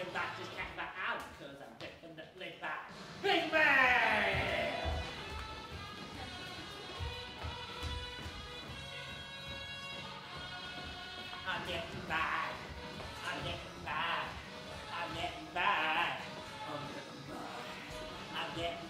can knock this cat out because I'm definitely back. Big Bang! I'm getting back. I'm getting back. I'm getting back. I'm getting back. I'm getting